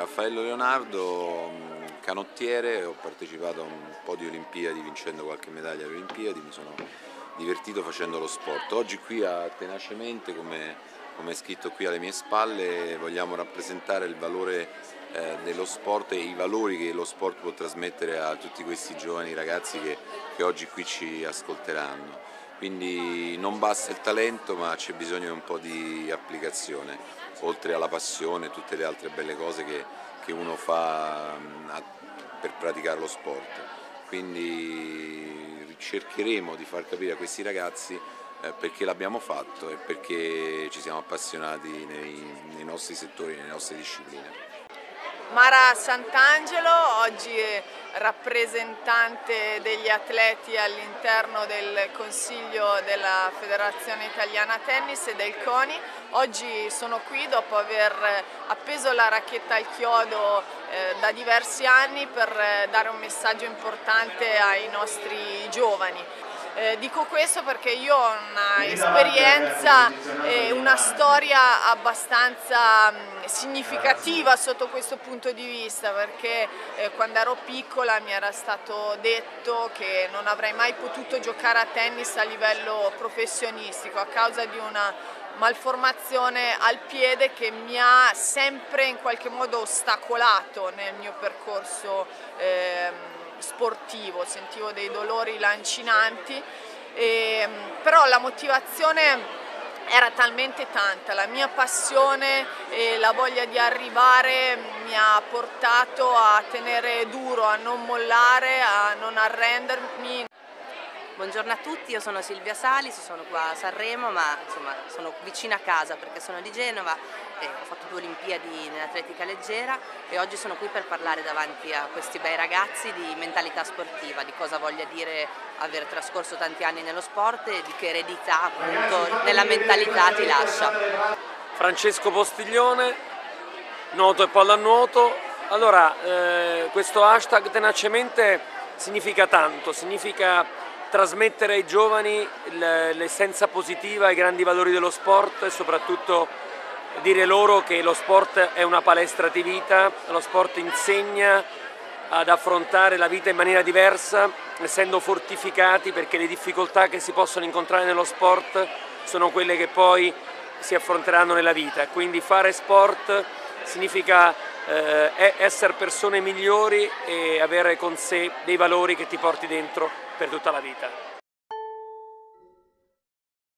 Raffaello Leonardo, canottiere, ho partecipato a un po' di Olimpiadi vincendo qualche medaglia alle Olimpiadi, mi sono divertito facendo lo sport. Oggi qui a Tenacemente, come è scritto qui alle mie spalle, vogliamo rappresentare il valore dello sport e i valori che lo sport può trasmettere a tutti questi giovani ragazzi che oggi qui ci ascolteranno. Quindi non basta il talento, ma c'è bisogno di un po' di applicazione, oltre alla passione e tutte le altre belle cose che uno fa per praticare lo sport. Quindi cercheremo di far capire a questi ragazzi perché l'abbiamo fatto e perché ci siamo appassionati nei nostri settori, nelle nostre discipline. Mara Sant'Angelo, oggi rappresentante degli atleti all'interno del Consiglio della Federazione Italiana Tennis e del CONI. Oggi sono qui dopo aver appeso la racchetta al chiodo da diversi anni per dare un messaggio importante ai nostri giovani. Dico questo perché io ho una esperienza e una storia abbastanza significativa sotto questo punto di vista, perché quando ero piccola mi era stato detto che non avrei mai potuto giocare a tennis a livello professionistico a causa di una malformazione al piede che mi ha sempre in qualche modo ostacolato nel mio percorso sportivo, sentivo dei dolori lancinanti, però la motivazione era talmente tanta, la mia passione e la voglia di arrivare mi ha portato a tenere duro, a non mollare, a non arrendermi. Buongiorno a tutti, io sono Silvia Salis, sono qua a Sanremo, ma insomma sono vicina a casa perché sono di Genova e ho fatto 2 Olimpiadi nell'atletica leggera e oggi sono qui per parlare davanti a questi bei ragazzi di mentalità sportiva, di cosa voglia dire aver trascorso tanti anni nello sport e di che eredità appunto nella mentalità ti lascia. Francesco Postiglione, nuoto e pallanuoto. Allora, questo hashtag Tenacemente significa tanto, significa trasmettere ai giovani l'essenza positiva, i grandi valori dello sport e soprattutto dire loro che lo sport è una palestra di vita, lo sport insegna ad affrontare la vita in maniera diversa, essendo fortificati, perché le difficoltà che si possono incontrare nello sport sono quelle che poi si affronteranno nella vita. Quindi fare sport significa essere persone migliori e avere con sé dei valori che ti porti dentro per tutta la vita.